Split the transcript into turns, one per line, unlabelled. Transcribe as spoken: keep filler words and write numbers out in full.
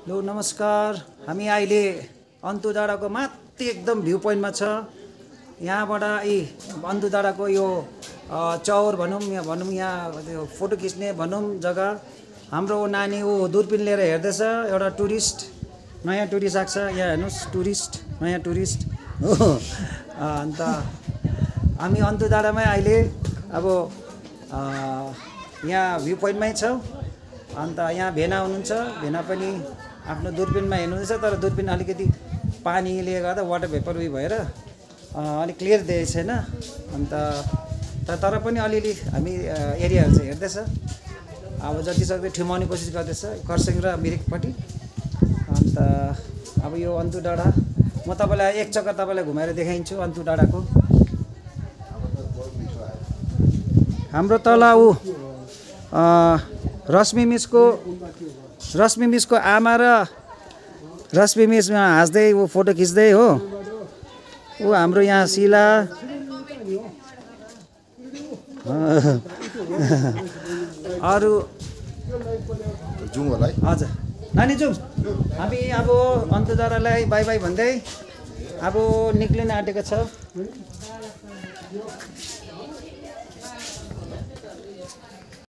लो नमस्कार। हामी अहिले अन्तु डाँडाको माथि एकदम भ्यू पोइन्टमा छ। यहाँबाट यी अन्तु डाँडाको यो चौर भनौँ या भनौँ यहाँ त्यो फोटो खिच्ने भनौँ जग्गा। हाम्रो नानी ऊ दूरबीन लिएर हेर्दैछ। एउटा टुरिस्ट नयाँ टुरिस्ट आएको छ। यहाँ हेर्नुहोस् टुरिस्ट नयाँ टुरिस्ट हो। अन्त हामी अन्तु डाँडामै अहिले अब यहाँ भ्यू पोइन्टमै छौँ। अन्त यहाँ भेना हुनुहुन्छ। भेना पनि आफ्नो दूरबीनमा हेर्नुहुँदैछ, तर दूरबीन अलिकति पानीले गर्दा वाटर भेपर उयो भएर अलिक क्लियर देखेको छैन। अन्त तर पनि अलिअलि हामी एरियाहरू चाहिँ हेर्दैछ। अब जति सक्दो ठुमाउने कोसिस गर्दैछ खरसाङ र मिरिकपट्टि। अन्त अब यो अन्तु डाँडा म तपाईँलाई एक चक्कर तपाईँलाई घुमाएर देखाइन्छु अन्तु डाँडाको। हाम्रो तल ऊ रश्मि मिसको रश्मि मिसको आमा र रश्मि मिसमा हाँस्दै ऊ फोटो खिच्दै हो। ऊ हाम्रो यहाँ शिला अरू
जाउँ होला है।
हजुर नानी जाउँ। हामी अब अन्तु डाँडालाई बाई बाई भन्दै अब निक्लिन आँटेको छ।